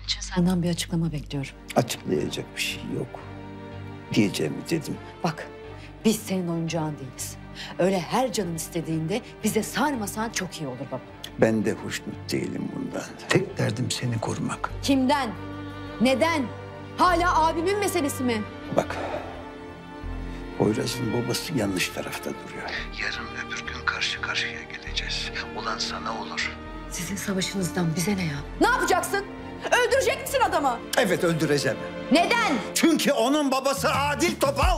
Bunun için senden bir açıklama bekliyorum. Açıklayacak bir şey yok. Diyeceğimi dedim. Bak, biz senin oyuncağın değiliz. Öyle her canın istediğinde bize sarmasan çok iyi olur baba. Ben de hoşnut değilim bundan. Tek derdim seni korumak. Kimden? Neden? Hala abimin meselesi mi? Bak, Poyraz'ın babası yanlış tarafta duruyor. Yarın öbür gün karşı karşıya geleceğiz. Olan sana olur. Sizin savaşınızdan bize ne ya? Ne yapacaksın? Öldürecek misin adamı? Evet, öldüreceğim. Neden? Çünkü onun babası Adil Topal.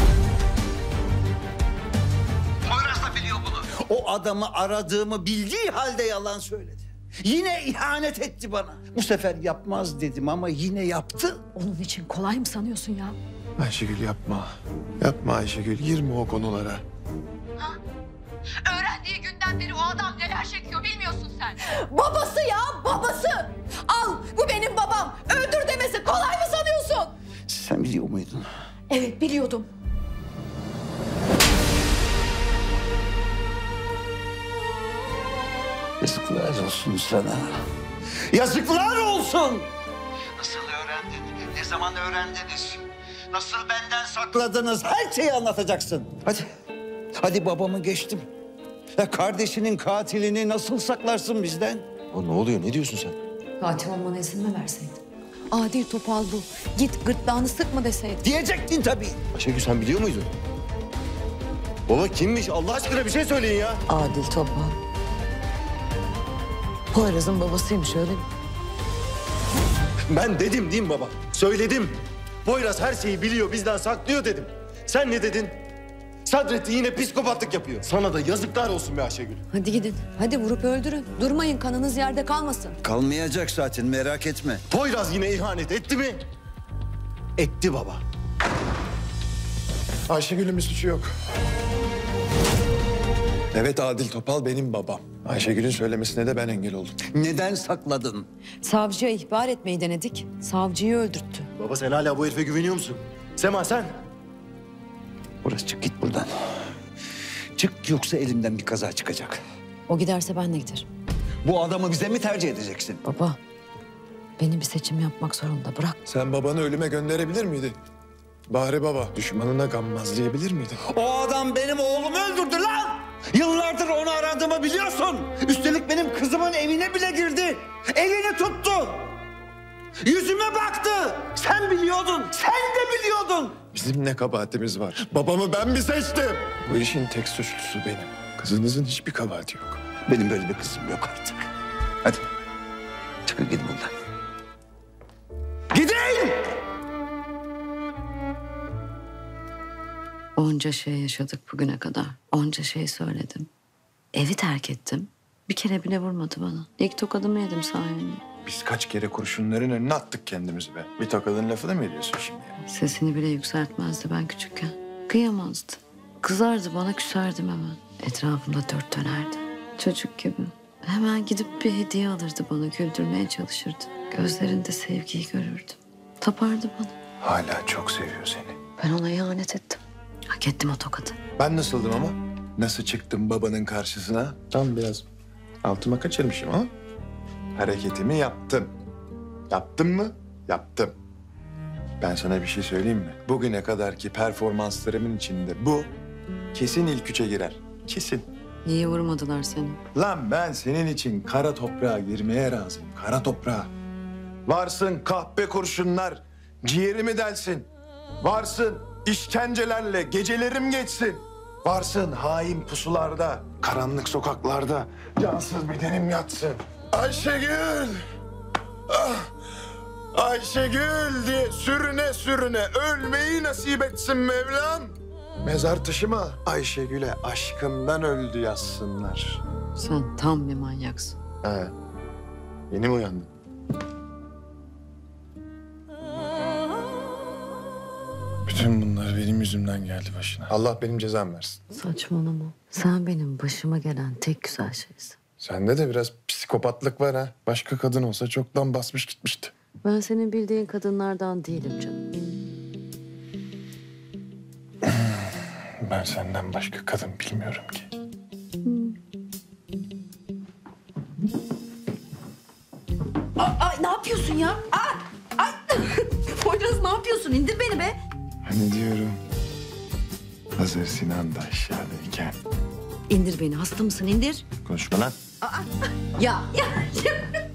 Poyraz da biliyor bunu. O adamı aradığımı bildiği halde yalan söyledi. Yine ihanet etti bana. Bu sefer yapmaz dedim ama yine yaptı. Onun için kolay mı sanıyorsun ya? Ayşegül yapma. Yapma Ayşegül. Girme o konulara. Öğrendiği günden beri o adam neler çekiyor bilmiyorsun sen. Babası ya, babası! Al, bu benim babam. Öldür demesi kolay mı sanıyorsun? Sen biliyor muydun? Evet, biliyordum. Yazıklar olsun sana. Yazıklar olsun! Nasıl öğrendin? Ne zaman öğrendiniz? Nasıl benden sakladınız? Her şeyi anlatacaksın. Hadi. Hadi, babamı geçtim. Ya kardeşinin katilini nasıl saklarsın bizden? O ne oluyor? Ne diyorsun sen? Katil olmana izin mi verseydin? Adil Topal bu. Git gırtlağını sıkma deseydin. Diyecektin tabii. Ayşegül sen biliyor muydun? Baba kimmiş? Allah aşkına bir şey söyleyin ya. Adil Topal. Poyraz'ın babasıymış, öyle mi? Ben dedim değil mi baba? Söyledim. Poyraz her şeyi biliyor, bizden saklıyor dedim. Sen ne dedin? Sadrettin yine psikopatlık yapıyor. Sana da yazıklar olsun be Ayşegül. Hadi gidin. Hadi vurup öldürün. Durmayın, kanınız yerde kalmasın. Kalmayacak zaten, merak etme. Poyraz yine ihanet etti mi? Etti baba. Ayşegül'ün bir suçu yok. Evet, Adil Topal benim babam. Ayşegül'ün söylemesine de ben engel oldum. Neden sakladın? Savcıya ihbar etmeyi denedik. Savcıyı öldürttü. Baba sen hala bu herife güveniyor musun? Sema sen? Burası, çık git buradan. Çık, yoksa elimden bir kaza çıkacak. O giderse ben de giderim. Bu adamı bize mi tercih edeceksin? Baba, benim bir seçim yapmak zorunda. Bırak. Sen babanı ölüme gönderebilir miydin? Bahri baba düşmanına gammazlayabilir miydin? O adam benim oğlumu öldürdü lan! Yıllardır onu aradığımı biliyorsun. Üstelik benim kızımın evine bile girdi. Elini tuttu. Yüzüme baktı. Sen biliyordun. Sen de biliyordun. Bizim ne kabahatimiz var? Babamı ben mi seçtim? Bu işin tek suçlusu benim. Kızınızın hiçbir kabahati yok. Benim böyle bir kızım yok artık. Hadi. Çıkın gidin buradan. Gidin! Onca şey yaşadık bugüne kadar. Onca şey söyledim. Evi terk ettim. Bir kere bile vurmadı bana. İlk tokadımı yedim sayende. Biz kaç kere kurşunların önüne attık kendimizi be. Bir tokadın lafını mı ediyorsun şimdi? Sesini bile yükseltmezdi ben küçükken. Kıyamazdı. Kızardı bana, küserdim hemen. Etrafımda dört dönerdi. Çocuk gibi. Hemen gidip bir hediye alırdı bana. Güldürmeye çalışırdı. Gözlerinde sevgiyi görürdüm. Tapardı bana. Hala çok seviyor seni. Ben ona ihanet ettim. Hak ettim o tokadı. Ben nasıldım ama? Nasıl çıktım babanın karşısına? Tam biraz altıma kaçırmışım ama hareketimi yaptım. Yaptım mı? Yaptım. Ben sana bir şey söyleyeyim mi? Bugüne kadarki performanslarımın içinde bu kesin ilk üçe girer. Kesin. Niye vurmadılar seni? Lan ben senin için kara toprağa girmeye razıyım. Kara toprağa. Varsın kahpe kurşunlar, ciğerimi delsin. Varsın işkencelerle gecelerim geçsin. Varsın hain pusularda, karanlık sokaklarda cansız bedenim yatsın. Ayşegül! Ah! Ayşegül diye sürüne sürüne ölmeyi nasip etsin Mevlam. Mezar taşıma Ayşegül'e aşkımdan öldü yazsınlar. Sen tam bir manyaksın. He. Yeni mi uyandın? Bütün bunlar benim yüzümden geldi başına. Allah benim cezam versin. Saçmalama. Sen benim başıma gelen tek güzel şeysin. Sende de biraz psikopatlık var ha. Başka kadın olsa çoktan basmış gitmişti. Ben senin bildiğin kadınlardan değilim canım. Ben senden başka kadın bilmiyorum ki. Ay, ne yapıyorsun yapıyorsun ya? Ay! Poyraz ne yapıyorsun? İndir beni be. Hani diyorum. Hazır Sinan da aşağıdayken. İndir beni. Hasta mısın? İndir. Konuşma lan. Ya.